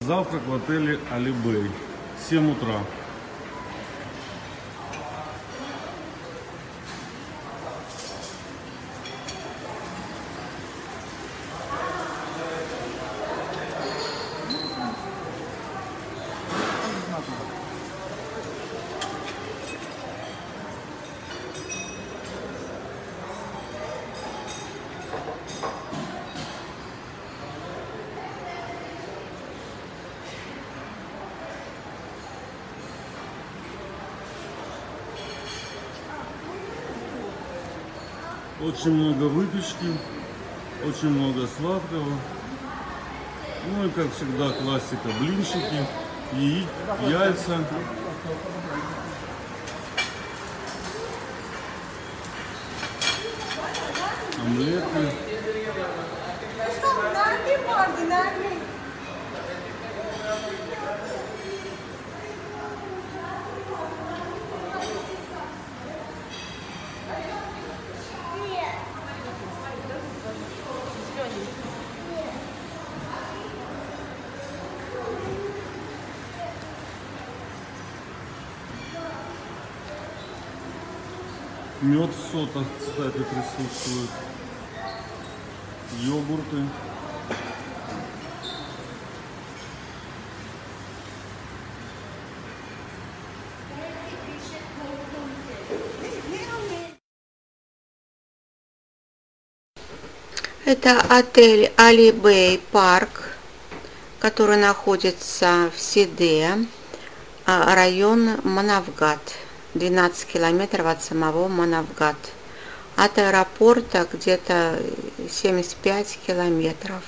Завтрак в отеле Алибей. 7 утра. Очень много выпечки, очень много сладкого. Ну и как всегда классика: блинчики, яйца. Омлеты. Мед в сотах, кстати, присутствует. Йогурты. Это отель Алибей Парк, который находится в Сиде, район Манавгат, 12 километров от самого Манавгат. От аэропорта где-то 75 километров.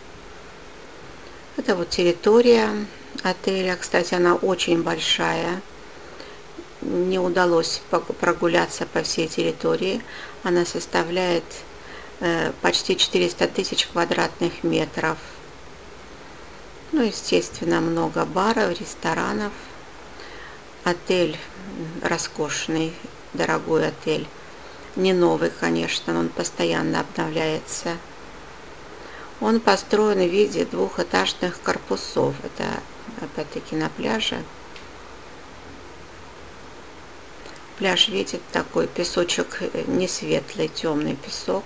Это вот территория отеля. Кстати, она очень большая. Не удалось прогуляться по всей территории. Она составляет почти 400 тысяч квадратных метров. Ну, естественно, много баров, ресторанов. Отель роскошный, дорогой отель. Не новый, конечно, но он постоянно обновляется. Он построен в виде двухэтажных корпусов. Это опять-таки на пляже. Пляж, видит, такой песочек не светлый, темный песок.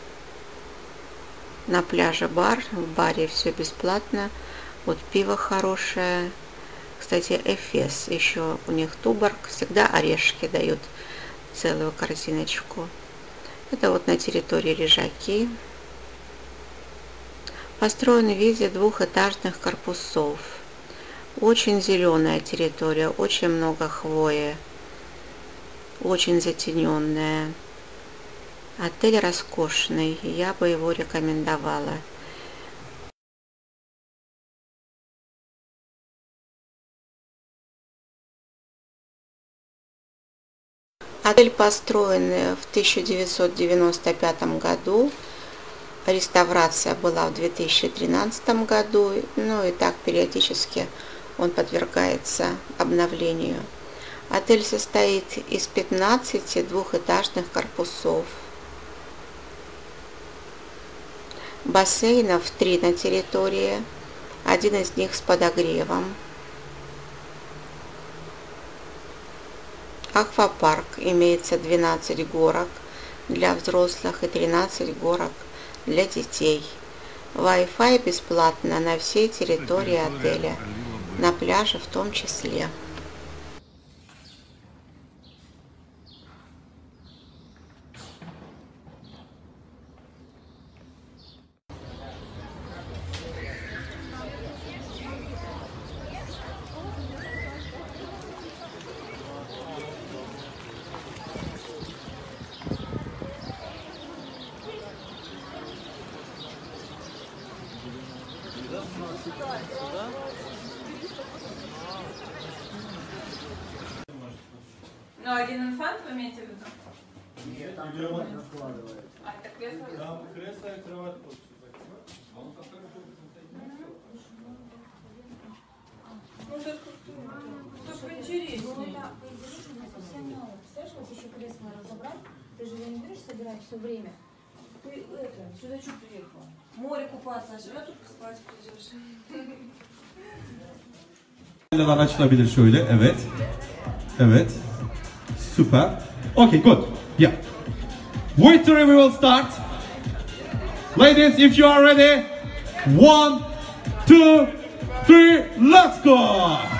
На пляже бар, в баре все бесплатно. Вот пиво хорошее. Кстати, Эфес, еще у них Туборг, всегда орешки дают, целую корзиночку. Это вот на территории лежаки. Построен в виде двухэтажных корпусов. Очень зеленая территория, очень много хвои. Очень затененная. Отель роскошный, я бы его рекомендовала. Отель построен в 1995 году. Реставрация была в 2013 году. Ну и так периодически он подвергается обновлению. Отель состоит из 15 двухэтажных корпусов. Бассейнов 3 на территории. Один из них с подогревом. Аквапарк, имеется 12 горок для взрослых и 13 горок для детей. Wi-Fi бесплатно на всей территории отеля, на пляже в том числе. Ну, один инфант вы имеете в виду? Нет, там кровать раскладывается. А, это кресло? Там кресло и кровать. Ну, тут поинтереснее. Совсем мало. Представляешь, вот еще кресло разобрать, ты же не будешь собирать все время. Ты сюда что приехала? Море купаться, а сюда тут спать придешь. Sandalyeler açılabilir şöyle. Evet. Evet. Süper. Okay, good. Yeah. Victory, we will start. Ladies, if you are ready. 1, 2, 3, let's go!